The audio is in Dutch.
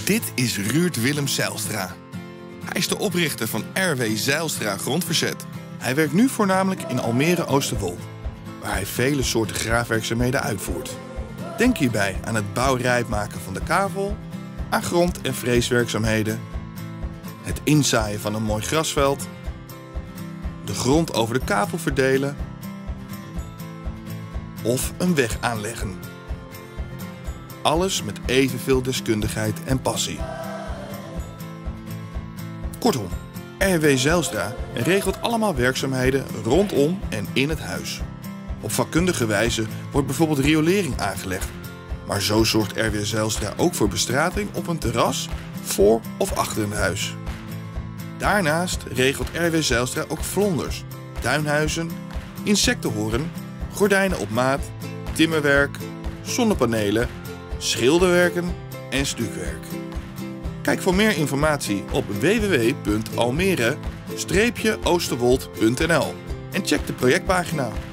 Dit is Ruurt Willem Zijlstra. Hij is de oprichter van R.W. Zijlstra Grondverzet. Hij werkt nu voornamelijk in Almere-Oosterwold, waar hij vele soorten graafwerkzaamheden uitvoert. Denk hierbij aan het bouwrijp maken van de kavel, aan grond- en freeswerkzaamheden, het inzaaien van een mooi grasveld, de grond over de kavel verdelen of een weg aanleggen. Alles met evenveel deskundigheid en passie. Kortom, R.W. Zijlstra regelt allemaal werkzaamheden rondom en in het huis. Op vakkundige wijze wordt bijvoorbeeld riolering aangelegd. Maar zo zorgt R.W. Zijlstra ook voor bestrating op een terras voor of achter een huis. Daarnaast regelt R.W. Zijlstra ook vlonders, tuinhuizen, insectenhoorn, gordijnen op maat, timmerwerk, zonnepanelen, schilderwerken en stukwerk. Kijk voor meer informatie op www.almere-oosterwold.nl en check de projectpagina.